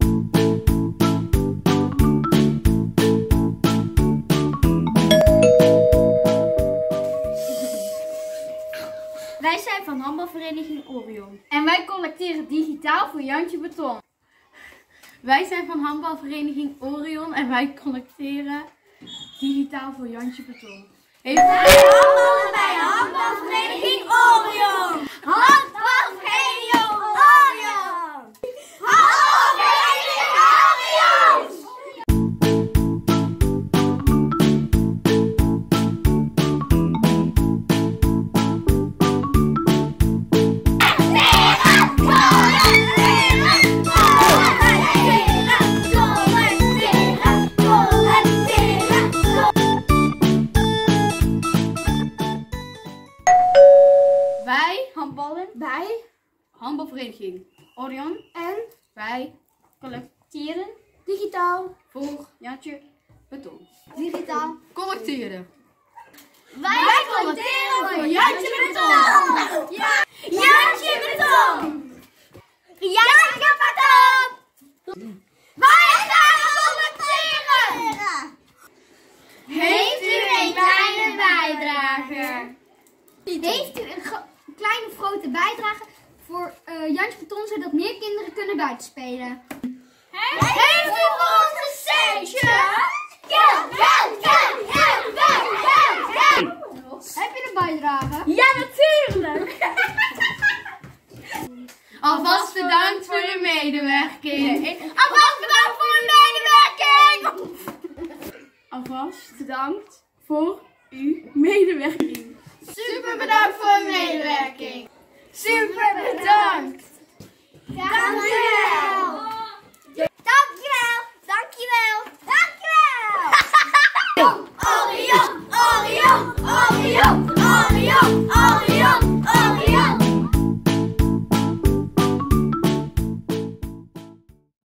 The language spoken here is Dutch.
Wij zijn van handbalvereniging Orion. En wij collecteren digitaal voor Jantje Beton. Wij zijn van handbalvereniging Orion en wij collecteren digitaal voor Jantje Beton. Handballen bij handbalvereniging Orion! Handbalvereniging Orion! Handbalvereniging Orion! Wij handballen bij handbalvereniging Orion en wij collecteren digitaal voor Jantje Beton. Digitaal. Collecteren. Wij collecteren voor Jantje Beton! Ja! Jantje Beton! Jantje Beton! Wij gaan collecteren! Heeft u een kleine bijdrage? Heeft u een kleine of grote bijdrage voor Jantje Beton, zodat meer kinderen kunnen buitenspelen? Heeft u voor ons een centje? Geld! Heb je een bijdrage? Ja, natuurlijk! Alvast bedankt voor de medewerking. Alvast bedankt voor uw medewerking! Alvast bedankt voor uw medewerking. Super bedankt voor uw medewerking! Super bedankt! Dank u wel!